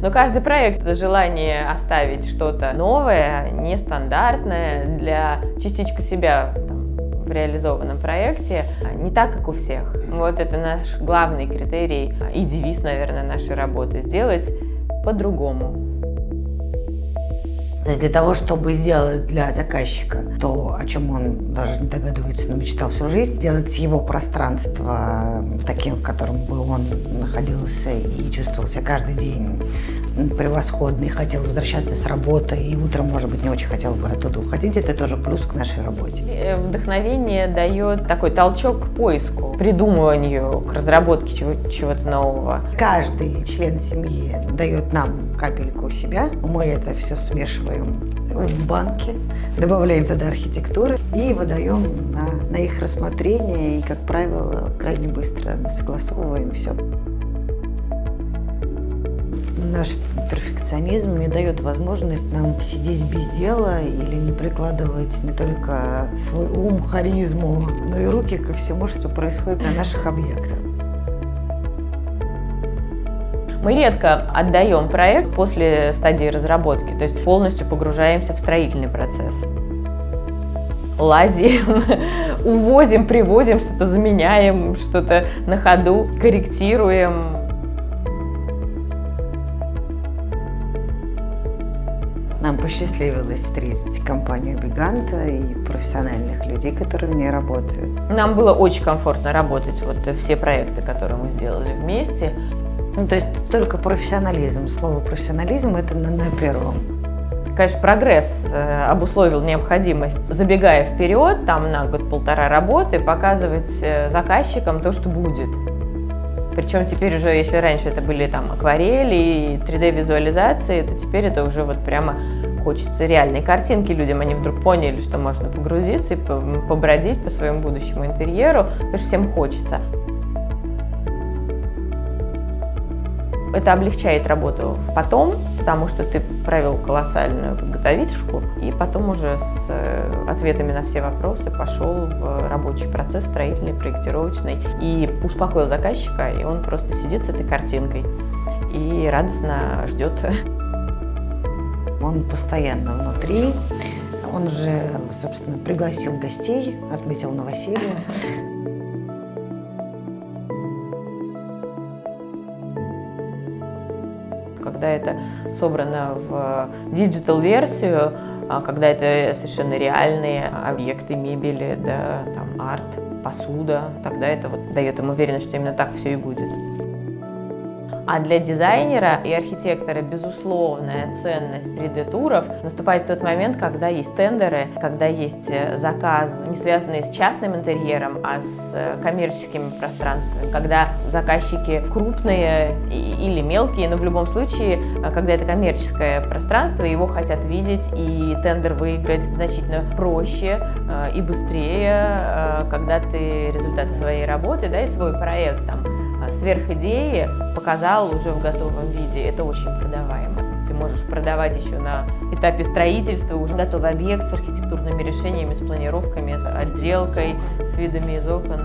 Но каждый проект – это желание оставить что-то новое, нестандартное, для частичку себя в реализованном проекте, не так, как у всех. Вот это наш главный критерий и девиз, наверное, нашей работы – сделать по-другому. То есть для того, чтобы сделать для заказчика то, о чем он даже не догадывается, но мечтал всю жизнь, сделать его пространство таким, в котором бы он находился и чувствовал себя каждый день превосходно, и хотел возвращаться с работы, и утром, может быть, не очень хотел бы оттуда уходить, это тоже плюс к нашей работе. Вдохновение дает такой толчок к поиску, к придумыванию, к разработке чего-то нового. Каждый член семьи дает нам капельку себя, мы это все смешиваем в банке, добавляем туда архитектуры и выдаем на их рассмотрение, и, как правило, крайне быстро мы согласовываем все. Наш перфекционизм не дает возможность нам сидеть без дела или не прикладывать не только свой ум, харизму, но и руки ко всему, что происходит на наших объектах. Мы редко отдаем проект после стадии разработки, то есть полностью погружаемся в строительный процесс. Лазим, увозим, привозим, что-то заменяем, что-то на ходу корректируем. Нам посчастливилось встретить компанию Биганта и профессиональных людей, которые в ней работают. Нам было очень комфортно работать, все проекты, которые мы сделали вместе. То есть только профессионализм. Слово профессионализм – это на первом. Конечно, прогресс обусловил необходимость, забегая вперед, на год-полтора работы, показывать заказчикам то, что будет. Причем теперь уже, если раньше это были акварели и 3D-визуализации, то теперь это уже прямо хочется реальной картинки людям. Они вдруг поняли, что можно погрузиться и побродить по своему будущему интерьеру, потому что всем хочется. Это облегчает работу потом, потому что ты провел колоссальную подготовительку, и потом уже с ответами на все вопросы пошел в рабочий процесс строительный, проектировочный, и успокоил заказчика, и он просто сидит с этой картинкой и радостно ждет. Он постоянно внутри, он уже, собственно, пригласил гостей, отметил новоселье. Когда это собрано в диджитал-версию, когда это совершенно реальные объекты мебели, арт, посуда, тогда это дает им уверенность, что именно так все и будет. А для дизайнера и архитектора безусловная ценность 3D-туров наступает в тот момент, когда есть тендеры, когда есть заказ, не связанный с частным интерьером, а с коммерческими пространствами, когда заказчики крупные или мелкие, но в любом случае, когда это коммерческое пространство, его хотят видеть, и тендер выиграть значительно проще и быстрее, когда ты результаты своей работы, и свой проект сверхидеи показал уже в готовом виде. Это очень продаваемо. Ты можешь продавать еще на этапе строительства уже готовый объект с архитектурными решениями, с планировками, с отделкой, с видами из окон.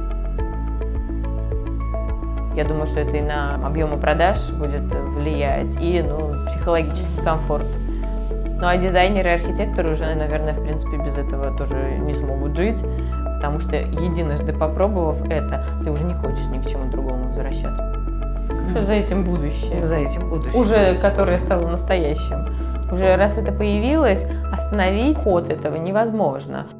Я думаю, что это и на объемы продаж будет влиять, и психологический комфорт. Ну а дизайнеры и архитекторы уже, наверное, в принципе без этого тоже не смогут жить, потому что единожды попробовав это, ты уже не хочешь ни к чему другому возвращаться. Что за этим будущее? За этим будущее. Уже которое стало настоящим. Уже раз это появилось, остановить ход этого невозможно.